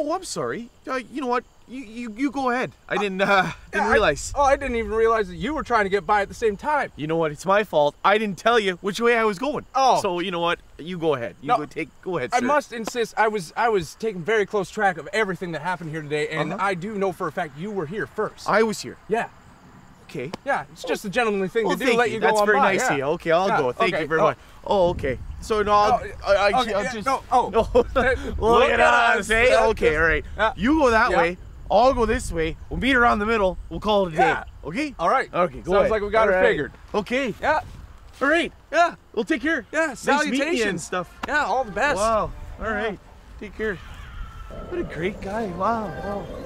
Oh, I'm sorry. You know what? You go ahead. I didn't realize. I didn't even realize that you were trying to get by at the same time. You know what? It's my fault. I didn't tell you which way I was going. Oh. So you know what? You go ahead. Go ahead, sir. I must insist. I was taking very close track of everything that happened here today, and I do know for a fact you were here first. I was here. Yeah. Okay. Yeah, it's just a gentlemanly thing to do. Thank Let you. you go That's on very by. nice Yeah. of you. Okay, I'll go. Thank you very much. Oh, okay. So no, I'll just. No. Look at us, eh? Okay, all right. Yeah. You go that Yeah. way. I'll go this way. We'll meet around the middle. We'll call it a day. Yeah. Okay. All right. Okay. Go Sounds ahead. like we got All it right. figured. Okay. Yeah. All right. Yeah. We'll take care. Yeah. Nice meeting you Salutations and stuff. Yeah. All the best. Wow. All right. Take care. What a great guy. Wow.